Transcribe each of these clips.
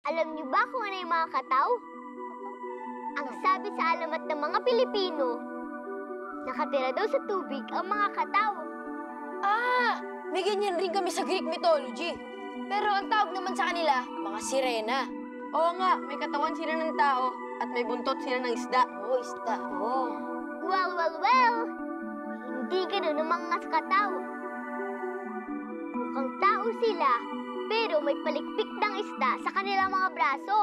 Alam niyo ba kung ano yung mga kataw? Ang sabi sa alamat ng mga Pilipino, nakatira daw sa tubig ang mga kataw. Ah! May ganyan rin kami sa Greek mythology. Pero ang tawag naman sa kanila, mga sirena. Oo nga, may katawan sila ng tao at may buntot sila ng isda. Oo, isda. Oo. Well. Hindi ganun ang mga kataw. Mukhang tao sila, pero may palikpik ng isda sa kanilang mga braso.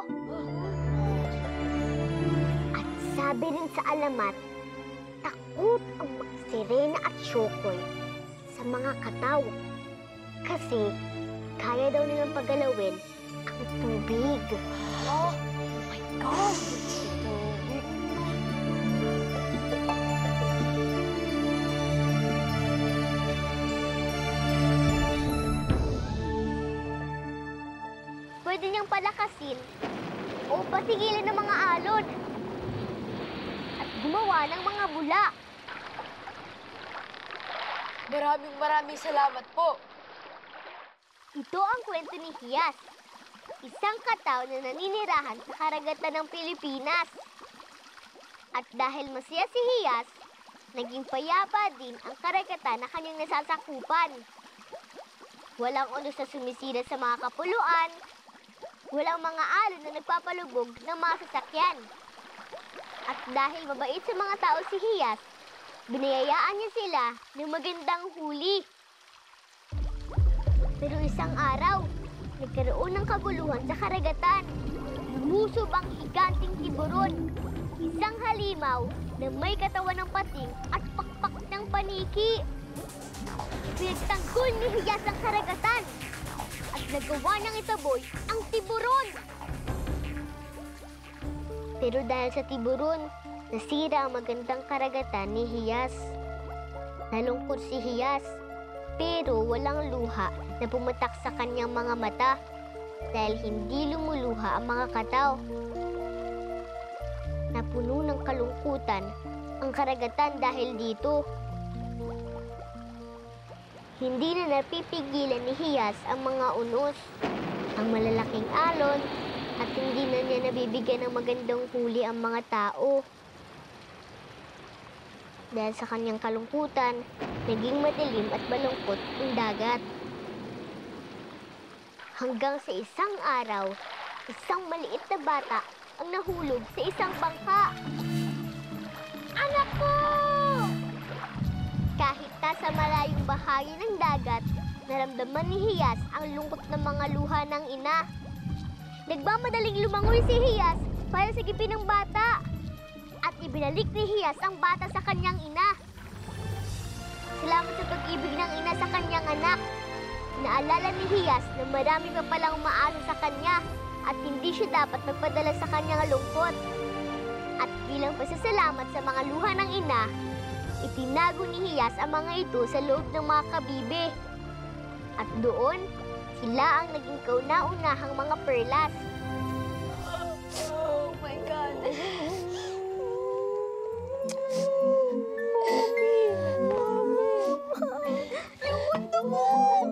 At sabi rin sa alamat, takot ang mga sirena at syokoy sa mga kataw. Kasi kaya daw nilang paggalawin ang tubig. Oh my God! Pwede niyang palakasin o patigilin ng mga alon at gumawa ng mga bula. Maraming salamat po. Ito ang kwento ni Hiyas, isang kataw na naninirahan sa karagatan ng Pilipinas. At dahil masaya si Hiyas, naging payapa din ang karagatan na kanyang nasasakupan. Walang unos na sumisira sa mga kapuluan, walang mga alon na nagpapalubog ng mga sasakyan. At dahil mabait sa mga tao si Hiyas, binayayaan niya sila ng magandang huli. Pero isang araw, nagkaroon ng kaguluhan sa karagatan. Lumusob ang higanting tiburon, isang halimaw na may katawan ng pating at pakpak ng paniki. Pinagtanggol ni Hiyas ang karagatan at nagawa niyang itaboy ang tiburon. Pero dahil sa tiburon, nasira ang magandang karagatan ni Hiyas. Nalungkot si Hiyas, pero walang luha na pumatak sa kanyang mga mata dahil hindi lumuluha ang mga kataw. Napuno ng kalungkutan ang karagatan dahil dito. Hindi na napipigilan ni Hiyas ang mga unos, ang malalaking alon, at hindi na niya nabibigyan ng magandang huli ang mga tao. Dahil sa kanyang kalungkutan, naging madilim at malungkot ang dagat. Hanggang sa isang araw, isang maliit na bata ang nahulog sa isang bangka. Anak ko! Kahit nasa malayong bahagi ng dagat, naramdaman ni Hiyas ang lungkot ng mga luha ng ina. Nagmamadaling lumangoy si Hiyas para sa sagipin ng bata. At ibinalik ni Hiyas ang bata sa kanyang ina. Salamat sa pag-ibig ng ina sa kanyang anak. Naalala ni Hiyas na marami pa palang umaasa sa kanya at hindi siya dapat magpadala sa kanyang lungkot. At bilang pasasalamat sa mga luha ng ina, itinago ni Hiyas ang mga ito sa loob ng mga kabibe. At doon, sila ang naging kauna-unahang mga perlas. Oh my God! Yung mundo mo!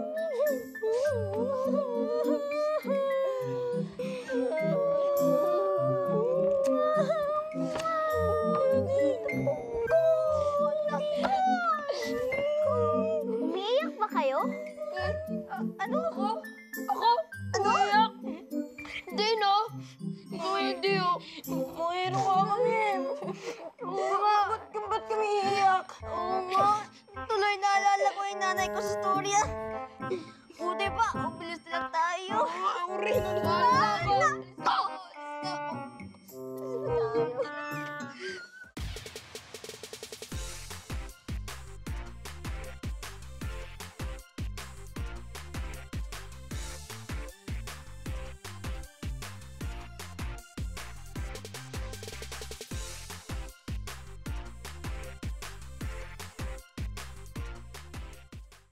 Umiiyak ba kayo? Ano ako? Ako? Umiiyak? Hindi, no? Hindi, oh. Mahiro ka kami. Oo nga. Ba't kami iiyak? Oo nga. Tuloy naalala ko yung nanay ko sa storya. Buti pa, umilis lang tayo. Ako rin.